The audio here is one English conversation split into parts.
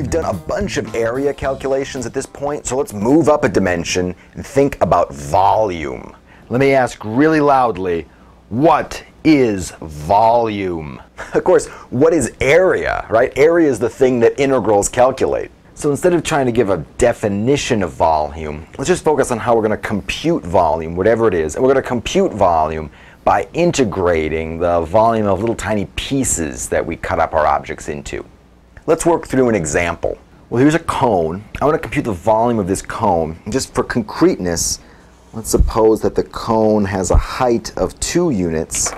We've done a bunch of area calculations at this point, so let's move up a dimension and think about volume. Let me ask really loudly, what is volume? Of course, what is area, right? Area is the thing that integrals calculate. So instead of trying to give a definition of volume, let's just focus on how we're going to compute volume, whatever it is. And we're going to compute volume by integrating the volume of little tiny pieces that we cut up our objects into. Let's work through an example. Well, here's a cone. I want to compute the volume of this cone. And just for concreteness, let's suppose that the cone has a height of 2 units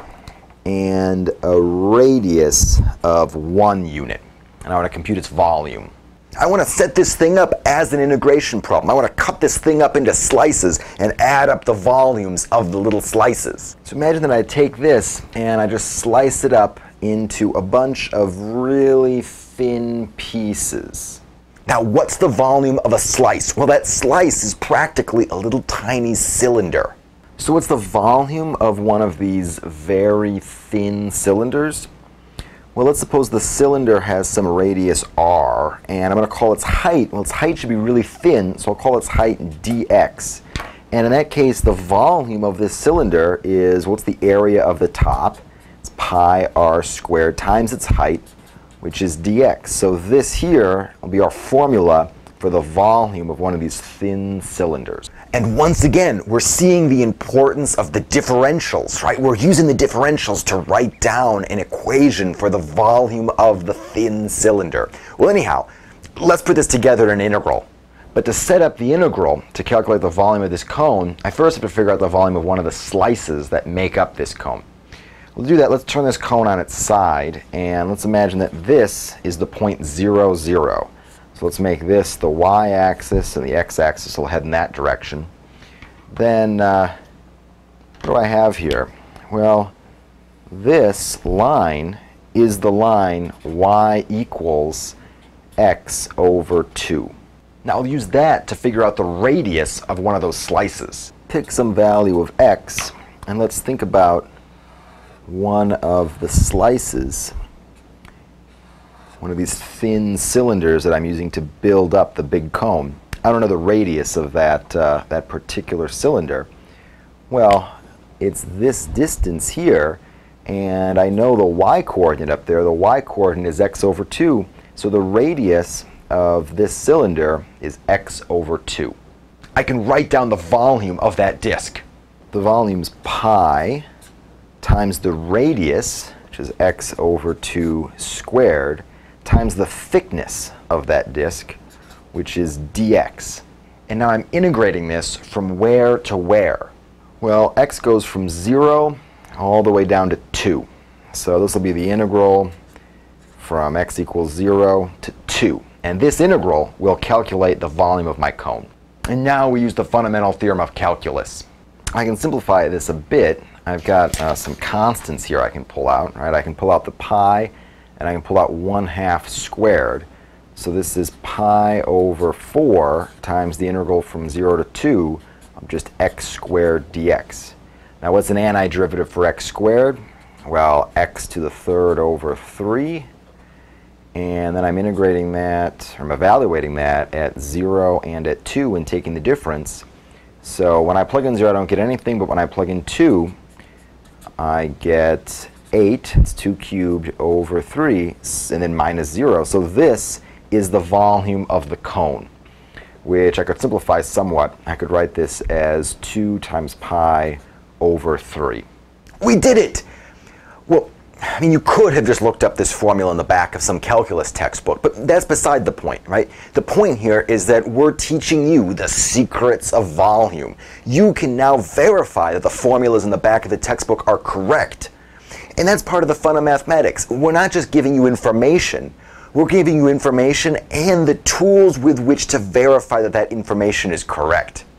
and a radius of 1 unit. And I want to compute its volume. I want to set this thing up as an integration problem. I want to cut this thing up into slices and add up the volumes of the little slices. So imagine that I take this and I just slice it up into a bunch of really thin pieces. Now, what's the volume of a slice? Well, that slice is practically a little tiny cylinder. So what's the volume of one of these very thin cylinders? Well, let's suppose the cylinder has some radius r, and I'm going to call its height. Well, its height should be really thin, so I'll call its height dx. And in that case, the volume of this cylinder is, what's the area of the top? It's pi r squared times its height, which is dx. So this here will be our formula for the volume of one of these thin cylinders. And once again, we're seeing the importance of the differentials, right? We're using the differentials to write down an equation for the volume of the thin cylinder. Well, anyhow, let's put this together in an integral. But to set up the integral to calculate the volume of this cone, I first have to figure out the volume of one of the slices that make up this cone. We'll do that. Let's turn this cone on its side, and let's imagine that this is the point 0, 0. So let's make this the y-axis, and the x-axis will head in that direction. Then, what do I have here? Well, this line is the line y equals x over 2. Now I'll use that to figure out the radius of one of those slices. Pick some value of x, and let's think about one of the slices, one of these thin cylinders that I'm using to build up the big cone. I don't know the radius of that particular cylinder. Well, it's this distance here, and I know the y-coordinate up there. The y-coordinate is x over 2, so the radius of this cylinder is x over 2. I can write down the volume of that disk. The volume's pi times the radius, which is x over 2 squared, times the thickness of that disk, which is dx. And now I'm integrating this from where to where? Well, x goes from 0 all the way down to 2. So this will be the integral from x equals 0 to 2. And this integral will calculate the volume of my cone. And now we use the fundamental theorem of calculus. I can simplify this a bit. I've got some constants here I can pull out, right? I can pull out the pi, and I can pull out 1/2 squared. So this is pi over 4 times the integral from 0 to 2 of just x squared dx. Now what's an antiderivative for x squared? Well, x to the 3rd over 3. And then I'm integrating that, or I'm evaluating that at 0 and at 2 and taking the difference. So when I plug in 0, I don't get anything, but when I plug in 2, I get 8, it's 2 cubed over 3, and then minus 0. So this is the volume of the cone, which I could simplify somewhat. I could write this as 2 times pi over 3. We did it! Well, I mean, you could have just looked up this formula in the back of some calculus textbook, but that's beside the point, right? The point here is that we're teaching you the secrets of volume. You can now verify that the formulas in the back of the textbook are correct. And that's part of the fun of mathematics. We're not just giving you information. We're giving you information and the tools with which to verify that that information is correct.